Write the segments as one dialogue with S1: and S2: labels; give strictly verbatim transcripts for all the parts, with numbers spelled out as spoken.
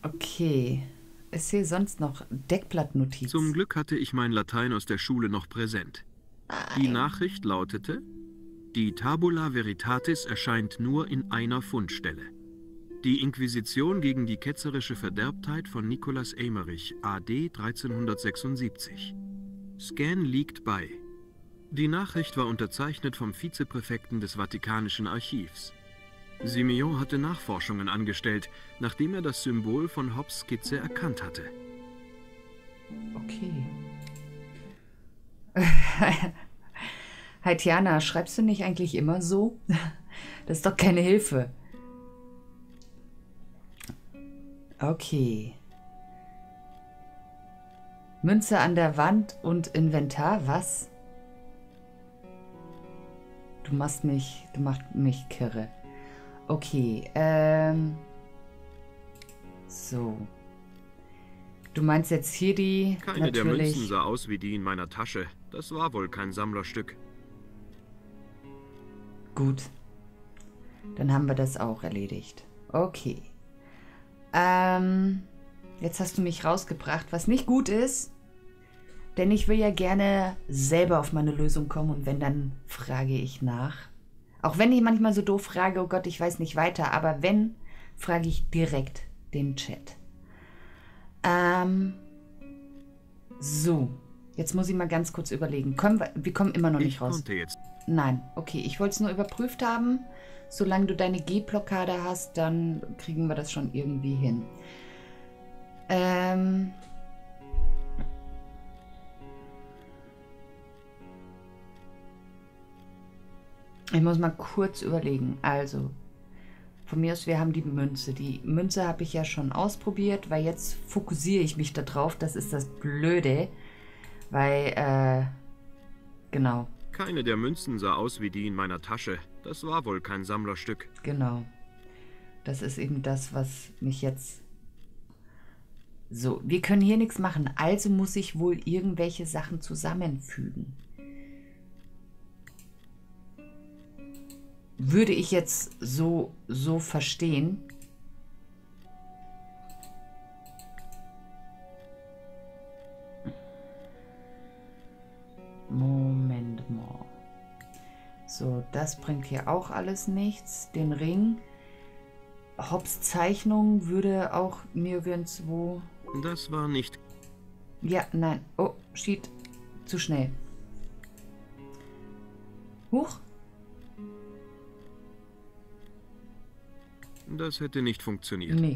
S1: Okay. Ist hier sonst noch Deckblattnotiz?
S2: Zum Glück hatte ich mein Latein aus der Schule noch präsent. Die
S1: Nein.
S2: Nachricht lautete: Die Tabula Veritatis erscheint nur in einer Fundstelle. Die Inquisition gegen die ketzerische Verderbtheit von Nikolaus Eymerich, A D dreizehnhundertsechsundsiebzig. Scan liegt bei. Die Nachricht war unterzeichnet vom Vizepräfekten des Vatikanischen Archivs. Simeon hatte Nachforschungen angestellt, nachdem er das Symbol von Hobbes' Skizze erkannt hatte.
S1: Okay. Haitiana, schreibst du nicht eigentlich immer so? Das ist doch keine Hilfe. Okay. Münze an der Wand und Inventar, was? Du machst mich, du machst mich kirre. Okay, ähm... so. Du meinst jetzt hier die...
S2: Keine
S1: natürlich...
S2: der Münzen sah aus wie die in meiner Tasche. Das war wohl kein Sammlerstück.
S1: Gut. Dann haben wir das auch erledigt. Okay. Ähm... Jetzt hast du mich rausgebracht, was nicht gut ist. Denn ich will ja gerne selber auf meine Lösung kommen und wenn, dann frage ich nach. Auch wenn ich manchmal so doof frage, oh Gott, ich weiß nicht weiter, aber wenn, frage ich direkt den Chat. Ähm, so, jetzt muss ich mal ganz kurz überlegen. Kommen wir, wir kommen immer noch nicht
S2: Ich
S1: raus.
S2: konnte jetzt.
S1: Nein, okay, ich wollte es nur überprüft haben. Solange du deine G-Blockade hast, dann kriegen wir das schon irgendwie hin. Ähm... Ich muss mal kurz überlegen. Also, von mir aus, wir haben die Münze. Die Münze habe ich ja schon ausprobiert, weil jetzt fokussiere ich mich da drauf. Das ist das Blöde. Weil, äh, genau.
S2: Keine der Münzen sah aus wie die in meiner Tasche. Das war wohl kein Sammlerstück.
S1: Genau. Das ist eben das, was mich jetzt... So, wir können hier nichts machen. Also muss ich wohl irgendwelche Sachen zusammenfügen. Würde ich jetzt so, so verstehen. Moment mal. So, das bringt hier auch alles nichts. Den Ring. Hobbes Zeichnung würde auch nirgendwo...
S2: Das war nicht...
S1: Ja, nein. Oh, shit. Zu schnell. Huch.
S2: Das hätte nicht funktioniert.
S1: Nee.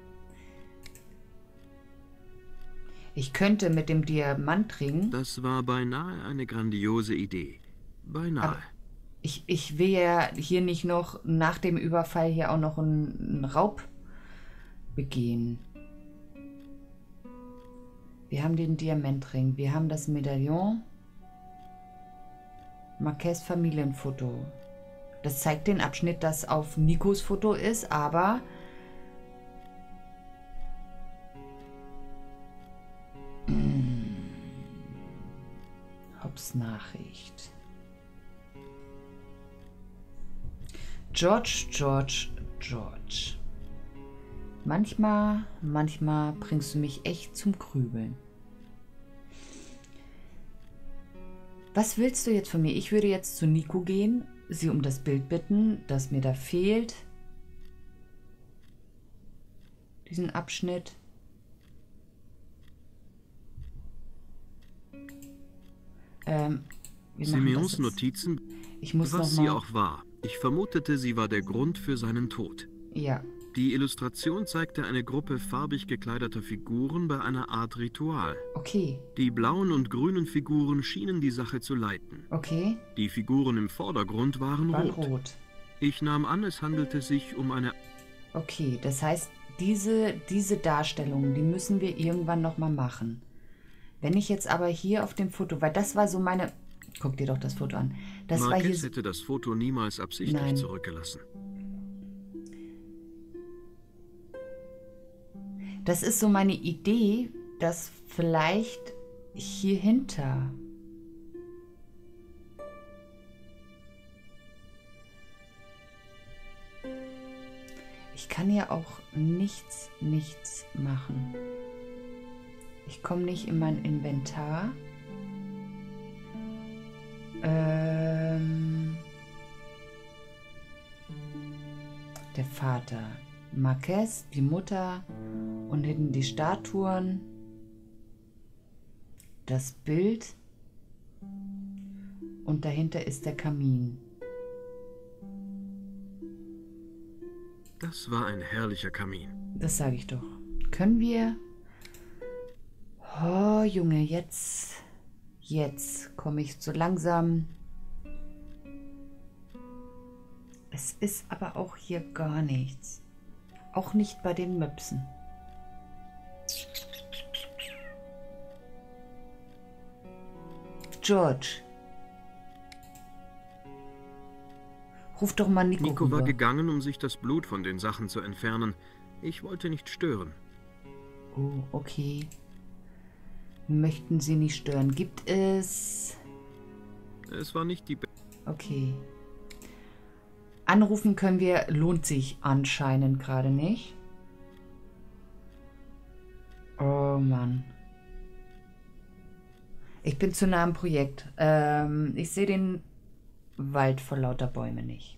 S1: Ich könnte mit dem Diamantring...
S2: Das war beinahe eine grandiose Idee. Beinahe.
S1: Aber ich, ich will ja hier nicht noch nach dem Überfall hier auch noch einen, einen Raub begehen. Wir haben den Diamantring. Wir haben das Medaillon. Marquez Familienfoto. Das zeigt den Abschnitt, das auf Nikos Foto ist, aber hm. Hobbes Nachricht. George, George, George. Manchmal, manchmal bringst du mich echt zum Grübeln. Was willst du jetzt von mir? Ich würde jetzt zu Nico gehen, sie um das Bild bitten, das mir da fehlt. Diesen Abschnitt. Ähm,
S2: Simeons Notizen,
S1: ich muss
S2: was
S1: noch
S2: sie
S1: mal...
S2: auch war. Ich vermutete, sie war der Grund für seinen Tod.
S1: Ja.
S2: Die Illustration zeigte eine Gruppe farbig gekleideter Figuren bei einer Art Ritual.
S1: Okay.
S2: Die blauen und grünen Figuren schienen die Sache zu leiten.
S1: Okay.
S2: Die Figuren im Vordergrund waren,
S1: Waren
S2: rot.
S1: rot.
S2: Ich nahm an, es handelte sich um eine...
S1: Okay, das heißt, diese, diese Darstellungen, die müssen wir irgendwann nochmal machen. Wenn ich jetzt aber hier auf dem Foto, weil das war so meine... Guck dir doch das Foto an. Das
S2: Marquez
S1: war hier...
S2: hätte das Foto niemals absichtlich
S1: Nein.
S2: zurückgelassen.
S1: Das ist so meine Idee, dass vielleicht hier hinter... Ich kann ja auch nichts, nichts machen. Ich komme nicht in mein Inventar. Ähm, der Vater. Marquez, die Mutter und hinten die Statuen. Das Bild. Und dahinter ist der Kamin.
S2: Das war ein herrlicher Kamin.
S1: Das sage ich doch. Können wir... Oh, Junge, jetzt... Jetzt komme ich so langsam... Es ist aber auch hier gar nichts. Auch nicht bei den Möpsen. George. Ruf doch mal Nico
S2: Nico war
S1: rüber.
S2: gegangen, um sich das Blut von den Sachen zu entfernen. Ich wollte nicht stören.
S1: Oh, okay. Möchten Sie nicht stören? Gibt es...
S2: Es war nicht die... Be
S1: Okay. Anrufen können wir, lohnt sich anscheinend gerade nicht. Oh Mann. Ich bin zu nah am Projekt. Ähm, ich sehe den Wald vor lauter Bäume nicht.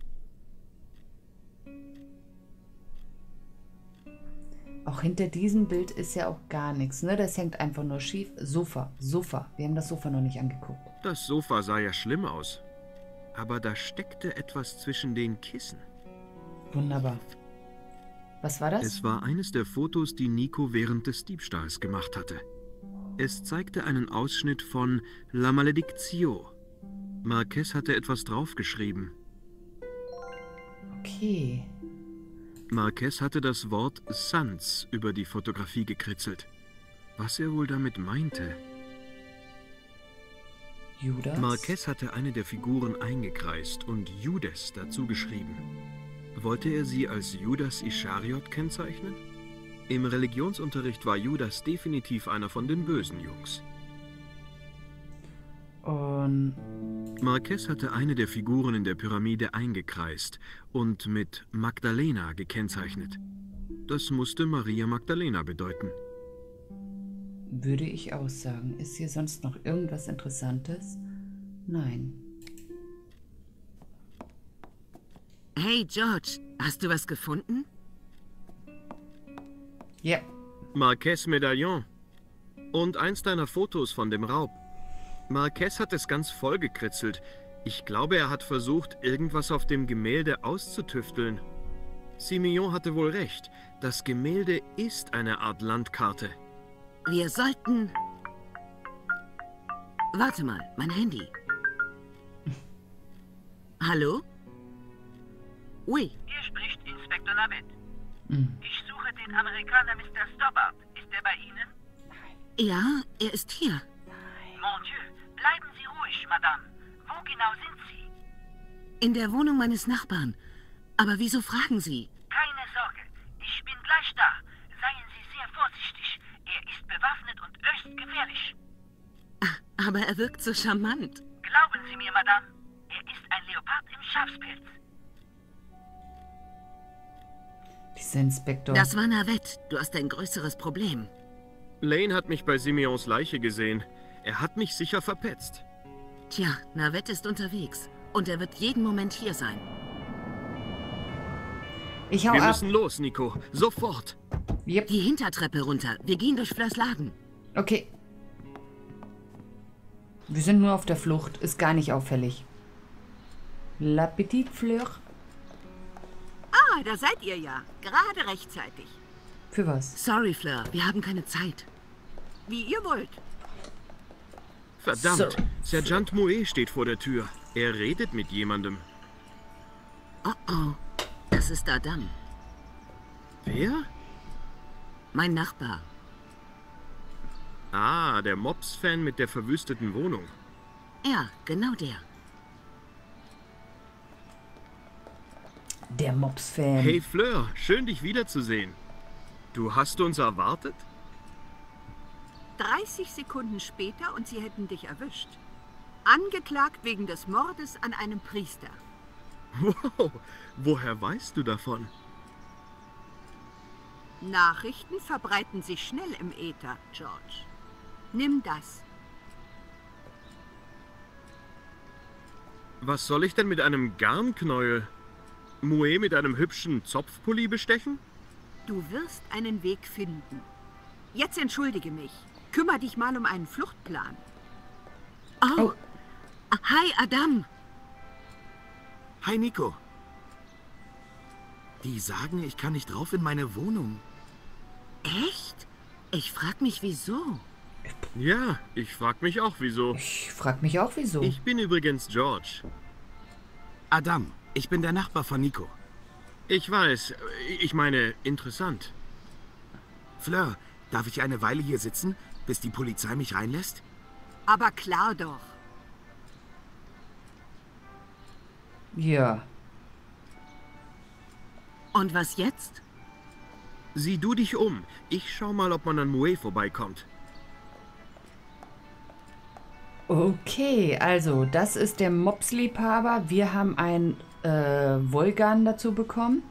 S1: Auch hinter diesem Bild ist ja auch gar nichts, ne? Das hängt einfach nur schief. Sofa, Sofa. Wir haben das Sofa noch nicht angeguckt.
S2: Das Sofa sah ja schlimm aus. Aber da steckte etwas zwischen den Kissen.
S1: Wunderbar. Was war das?
S2: Es war eines der Fotos, die Nico während des Diebstahls gemacht hatte. Es zeigte einen Ausschnitt von La Maledictio. Marquez hatte etwas draufgeschrieben.
S1: Okay.
S2: Marquez hatte das Wort Sans über die Fotografie gekritzelt. Was er wohl damit meinte?
S1: Judas?
S2: Marquez hatte eine der Figuren eingekreist und Judas dazu geschrieben. Wollte er sie als Judas Ischariot kennzeichnen? Im Religionsunterricht war Judas definitiv einer von den bösen Jungs.
S1: Und...
S2: Marquez hatte eine der Figuren in der Pyramide eingekreist und mit Magdalena gekennzeichnet. Das musste Maria Magdalena bedeuten.
S1: Würde ich auch sagen. Ist hier sonst noch irgendwas Interessantes? Nein.
S3: Hey George, hast du was gefunden?
S1: Ja.
S2: Marquez Medaillon. Und eins deiner Fotos von dem Raub. Marquez hat es ganz voll gekritzelt. Ich glaube, er hat versucht, irgendwas auf dem Gemälde auszutüfteln. Simeon hatte wohl recht. Das Gemälde ist eine Art Landkarte.
S3: Wir sollten... Warte mal, mein Handy. Hallo? Oui.
S4: Hier spricht Inspektor Lavette.
S1: Hm.
S4: Ich suche den Amerikaner Mister Stobbart. Ist er bei Ihnen?
S3: Ja, er ist hier.
S4: Mon Dieu, bleiben Sie ruhig, Madame. Wo genau sind Sie?
S3: In der Wohnung meines Nachbarn. Aber wieso fragen Sie?
S4: Keine Sorge, ich bin gleich da. Seien Sie sehr vorsichtig. Er ist bewaffnet und höchst gefährlich.
S3: Aber er wirkt so charmant.
S4: Glauben Sie mir, Madame, er ist ein Leopard im Schafspelz.
S1: Dieser Inspektor.
S3: Das war Navette. Du hast ein größeres Problem.
S2: Lane hat mich bei Simeons Leiche gesehen. Er hat mich sicher verpetzt.
S3: Tja, Navette ist unterwegs. Und er wird jeden Moment hier sein.
S1: Ich hau
S2: Wir
S1: ab.
S2: müssen los, Nico. Sofort.
S1: Yep.
S3: Die Hintertreppe runter. Wir gehen durch Fleurs Laden.
S1: Okay. Wir sind nur auf der Flucht. Ist gar nicht auffällig. La Petite Fleur.
S5: Ah, da seid ihr ja. Gerade rechtzeitig.
S1: Für was?
S3: Sorry, Fleur. Wir haben keine Zeit.
S5: Wie ihr wollt.
S2: Verdammt.
S1: So.
S2: Sergeant Mouet steht vor der Tür. Er redet mit jemandem.
S3: Oh oh. Das ist Adam.
S2: Wer?
S3: Mein Nachbar.
S2: Ah, der Mops-Fan mit der verwüsteten Wohnung.
S3: Ja, genau der.
S1: Der Mops-Fan.
S2: Hey Fleur, schön dich wiederzusehen. Du hast uns erwartet?
S5: dreißig Sekunden später und sie hätten dich erwischt. Angeklagt wegen des Mordes an einem Priester.
S2: Wow, woher weißt du davon?
S5: Nachrichten verbreiten sich schnell im Äther, George. Nimm das.
S2: Was soll ich denn mit einem Garnknäuel? Mouet mit einem hübschen Zopfpulli bestechen?
S5: Du wirst einen Weg finden. Jetzt entschuldige mich. Kümmer dich mal um einen Fluchtplan.
S3: Oh. oh. Hi, Adam.
S6: Hi, Nico. Die sagen, ich kann nicht rauf in meine Wohnung.
S3: Echt? Ich frag mich, wieso?
S2: Ja, ich frag mich auch, wieso.
S1: Ich frag mich auch, wieso.
S2: Ich bin übrigens George.
S6: Adam, ich bin der Nachbar von Nico.
S2: Ich weiß. Ich meine, interessant.
S6: Fleur, darf ich eine Weile hier sitzen, bis die Polizei mich reinlässt?
S5: Aber klar doch.
S1: Ja.
S3: Und was jetzt?
S2: Sieh du dich um. Ich schau mal, ob man an Mouet vorbeikommt.
S1: Okay, also das ist der Mopsliebhaber. Wir haben einen äh, Wolgan dazu bekommen.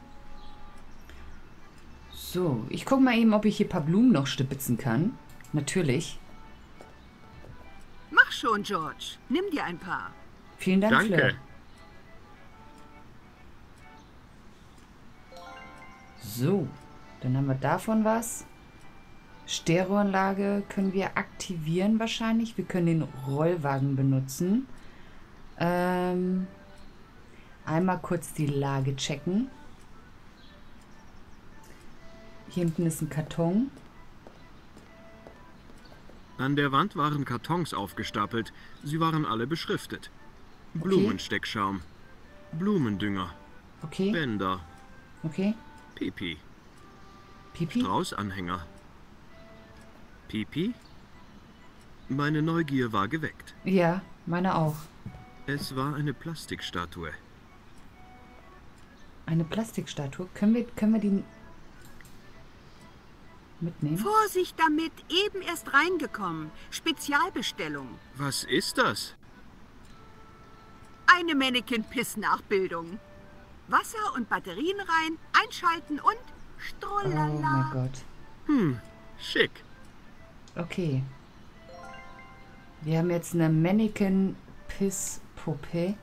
S1: So, ich gucke mal eben, ob ich hier ein paar Blumen noch stibitzen kann. Natürlich.
S5: Mach schon, George. Nimm dir ein paar.
S1: Vielen Dank,
S2: Danke.
S1: Fleur. So, dann haben wir davon was. Stereoanlage können wir aktivieren wahrscheinlich. Wir können den Rollwagen benutzen. Ähm, einmal kurz die Lage checken. Hier hinten ist ein Karton.
S2: An der Wand waren Kartons aufgestapelt. Sie waren alle beschriftet. Blumensteckschaum, Blumendünger,
S1: Okay,
S2: Bänder,
S1: okay.
S2: Pipi,
S1: Pipi?
S2: Straußanhänger. Pipi? Meine Neugier war geweckt.
S1: Ja, meine auch.
S2: Es war eine Plastikstatue.
S1: Eine Plastikstatue. Können wir, können wir die mitnehmen?
S5: Vorsicht damit, eben erst reingekommen. Spezialbestellung.
S2: Was ist das?
S5: Eine Mannequin-Piss-Nachbildung. Wasser und Batterien rein, einschalten und
S1: Oh
S5: Strollala.
S1: mein Gott.
S2: Hm, schick.
S1: Okay. Wir haben jetzt eine Mannequin-Piss-Puppe.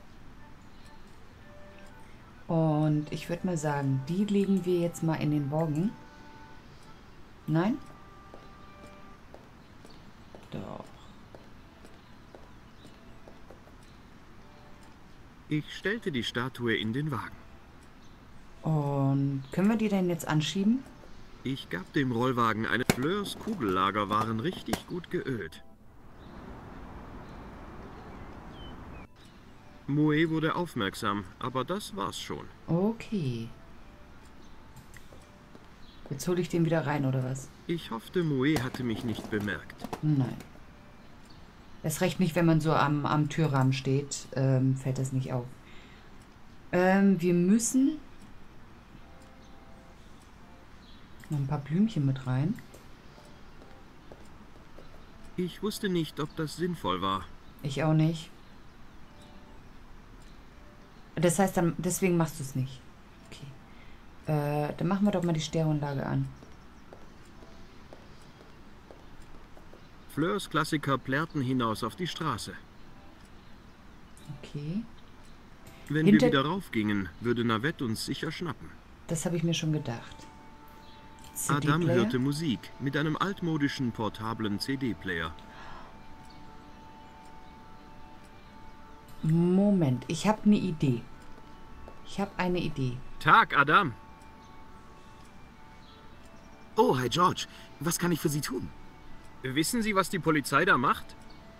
S1: Und ich würde mal sagen, die legen wir jetzt mal in den Wagen. Nein? Doch.
S2: Ich stellte die Statue in den Wagen.
S1: Und können wir die denn jetzt anschieben?
S2: Ich gab dem Rollwagen eine Fleurs Kugellager waren richtig gut geölt. Mouet wurde aufmerksam, aber das war's schon.
S1: Okay. Jetzt hole ich den wieder rein, oder was?
S2: Ich hoffte, Mouet hatte mich nicht bemerkt.
S1: Nein. Erst recht nicht, wenn man so am, am Türrahmen steht, ähm, fällt das nicht auf. Ähm, wir müssen noch ein paar Blümchen mit rein.
S2: Ich wusste nicht, ob das sinnvoll war.
S1: Ich auch nicht. Das heißt, dann, deswegen machst du es nicht. Okay. Äh, dann machen wir doch mal die Stereoanlage an.
S2: Fleurs Klassiker plärrten hinaus auf die Straße.
S1: Okay.
S2: Wenn
S1: Hinter-
S2: wir wieder raufgingen, würde Navette uns sicher schnappen.
S1: Das habe ich mir schon gedacht.
S2: Adam
S1: C D-Player?
S2: hörte Musik mit einem altmodischen portablen C D-Player.
S1: Moment, ich habe eine Idee. Ich habe eine Idee.
S2: Tag, Adam!
S6: Oh, hi George. Was kann ich für Sie tun?
S2: Wissen Sie, was die Polizei da macht?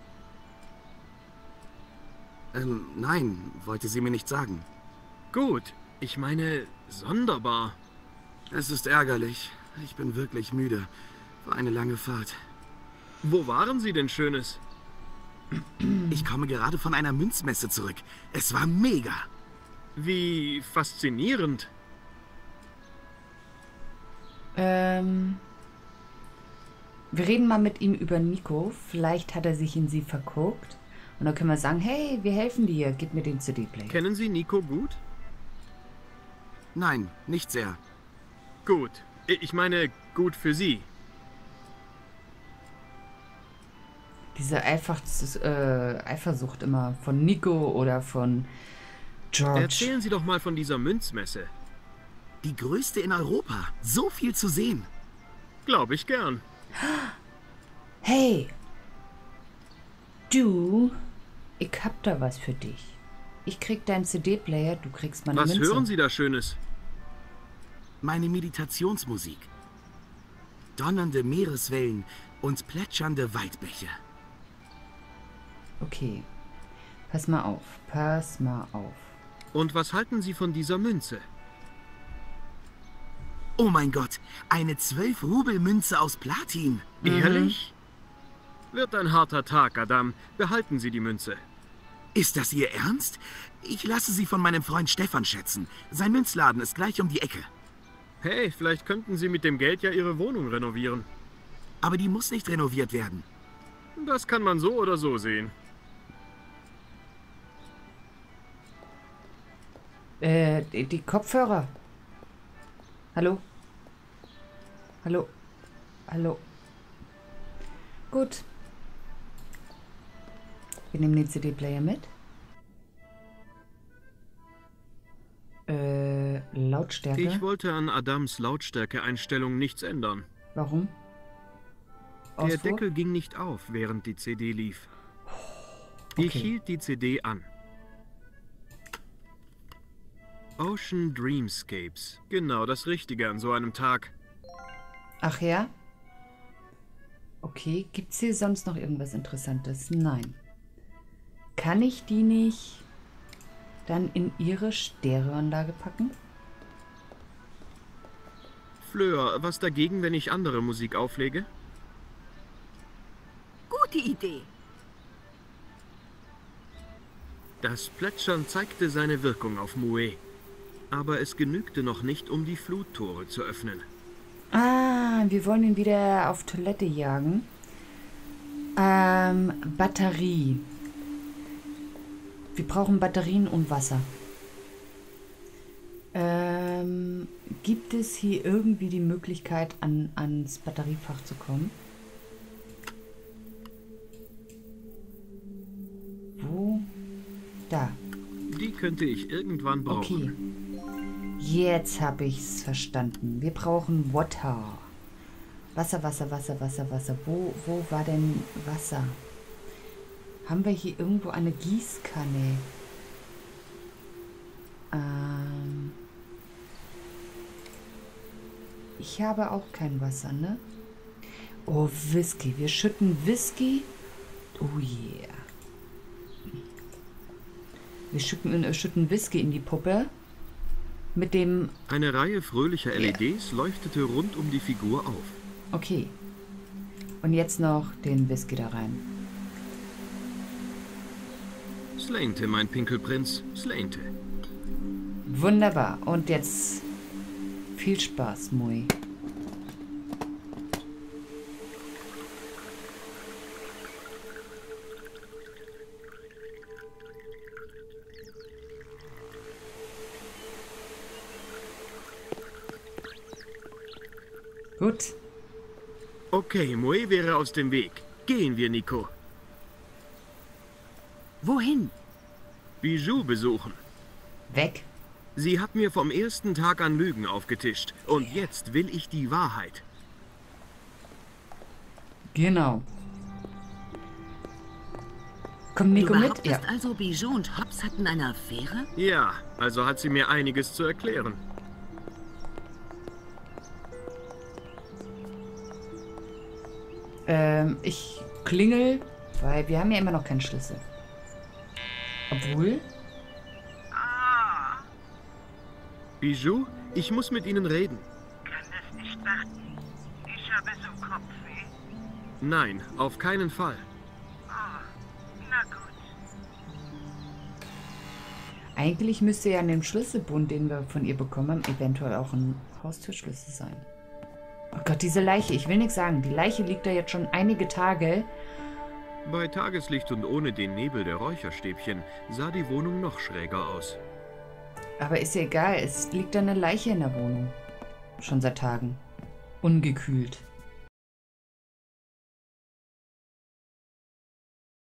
S6: Ähm, nein, wollte sie mir nicht sagen.
S2: Gut, ich meine, sonderbar.
S6: Es ist ärgerlich. Ich bin wirklich müde. War eine lange Fahrt.
S2: Wo waren Sie denn Schönes?
S6: Ich komme gerade von einer Münzmesse zurück. Es war mega.
S2: Wie faszinierend.
S1: Ähm, wir reden mal mit ihm über Nico. Vielleicht hat er sich in sie verguckt. Und dann können wir sagen, hey, wir helfen dir. Gib mir den C D-Player.
S2: Kennen Sie Nico gut?
S6: Nein, nicht sehr.
S2: Gut, Ich meine, gut für Sie.
S1: Diese Einfach, äh, Eifersucht immer von Nico oder von George.
S2: Erzählen Sie doch mal von dieser Münzmesse.
S6: Die größte in Europa. So viel zu sehen.
S2: Glaube ich gern.
S1: Hey, du, ich hab da was für dich. Ich krieg deinen C D-Player, du kriegst meine
S2: Was
S1: Münze.
S2: hören Sie da Schönes?
S6: Meine Meditationsmusik. Donnernde Meereswellen und plätschernde Waldbäche.
S1: Okay, pass mal auf, pass mal auf.
S2: Und was halten Sie von dieser Münze?
S6: Oh mein Gott, eine zwölf Rubel Münze aus Platin.
S2: Ehrlich? Wird ein harter Tag, Adam. Behalten Sie die Münze.
S6: Ist das Ihr Ernst? Ich lasse sie von meinem Freund Stefan schätzen. Sein Münzladen ist gleich um die Ecke.
S2: Hey, vielleicht könnten Sie mit dem Geld ja Ihre Wohnung renovieren.
S6: Aber die muss nicht renoviert werden.
S2: Das kann man so oder so sehen.
S1: Äh, die, die Kopfhörer. Hallo? Hallo? Hallo? Gut. Wir nehmen den C D-Player mit. Äh, Lautstärke.
S2: Ich wollte an Adams Lautstärkeeinstellung nichts ändern.
S1: Warum?
S2: Der
S1: Ausfuhr?
S2: Deckel ging nicht auf, während die C D lief. Ich
S1: Okay.
S2: hielt die C D an. Ocean Dreamscapes. Genau das Richtige an so einem Tag.
S1: Ach ja? Okay, gibt's hier sonst noch irgendwas Interessantes? Nein. Kann ich die nicht dann in ihre Stereoanlage packen?
S2: Fleur, was dagegen, wenn ich andere Musik auflege?
S5: Gute Idee.
S2: Das Plätschern zeigte seine Wirkung auf Mouet. Aber es genügte noch nicht, um die Fluttore zu öffnen.
S1: Ah, wir wollen ihn wieder auf Toilette jagen. Ähm, Batterie. Wir brauchen Batterien und Wasser. Ähm, gibt es hier irgendwie die Möglichkeit, an, ans Batteriefach zu kommen? Wo? Da.
S2: Die könnte ich irgendwann brauchen.
S1: Okay. Jetzt habe ich es verstanden. Wir brauchen Water. Wasser, Wasser, Wasser, Wasser, Wasser. Wo, wo war denn Wasser? Haben wir hier irgendwo eine Gießkanne? Ähm ich habe auch kein Wasser, ne? Oh, Whisky. Wir schütten Whisky. Oh yeah. Wir schütten, äh, schütten Whisky in die Puppe. Mit dem...
S2: Eine Reihe fröhlicher L E Ds leuchtete rund um die Figur auf.
S1: Okay. Und jetzt noch den Whisky da rein.
S2: Slainte, mein Pinkelprinz, Slainte.
S1: Wunderbar. Und jetzt viel Spaß, Mui. Gut.
S2: Okay, Mouet wäre aus dem Weg. Gehen wir, Nico.
S5: Wohin?
S2: Bijou besuchen.
S1: Weg.
S2: Sie hat mir vom ersten Tag an Lügen aufgetischt. Und jetzt will ich die Wahrheit.
S1: Genau. Kommt Nico
S3: du
S1: mit?
S3: behauptest
S1: Ja.
S3: also, Bijou und Hobbs hatten eine Affäre?
S2: Ja, also hat sie mir einiges zu erklären.
S1: Ähm, ich klingel, weil wir haben ja immer noch keinen Schlüssel. Obwohl...
S4: Ah,
S2: Bijou, ich muss mit Ihnen reden.
S4: kann es nicht warten. Ich habe so Kopfweh.
S2: Nein, auf keinen Fall.
S4: Oh, na gut.
S1: Eigentlich müsste ja an dem Schlüsselbund, den wir von ihr bekommen haben, eventuell auch ein Haustürschlüssel sein. Oh Gott, diese Leiche. Ich will nichts sagen. Die Leiche liegt da jetzt schon einige Tage.
S2: Bei Tageslicht und ohne den Nebel der Räucherstäbchen sah die Wohnung noch schräger aus.
S1: Aber ist ja egal. Es liegt da eine Leiche in der Wohnung. Schon seit Tagen. ungekühlt.